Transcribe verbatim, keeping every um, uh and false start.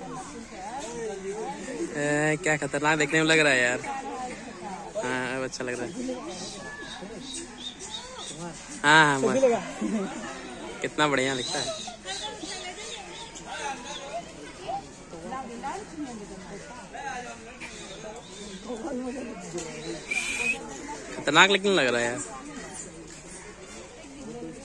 ए, क्या खतरनाक देखने में लग रहा है यार। हाँ अब अच्छा लग रहा है। हाँ हाँ कितना बढ़िया दिखता है। खतरनाक लेकिन लग रहा है यार।